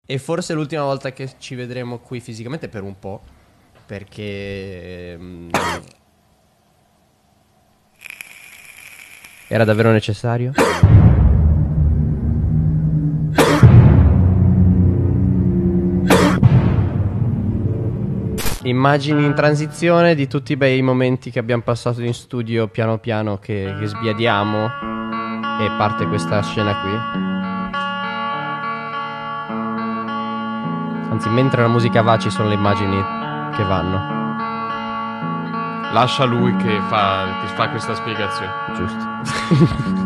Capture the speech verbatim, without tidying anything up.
E forse l'ultima volta che ci vedremo qui fisicamente per un po', perché mm, era davvero necessario. Immagini in transizione di tutti i bei momenti che abbiamo passato in studio piano piano che, che sbiadiamo e parte questa scena qui. Anzi, mentre la musica va ci sono le immagini che vanno. Lascia lui che fa, ti fa questa spiegazione. Giusto.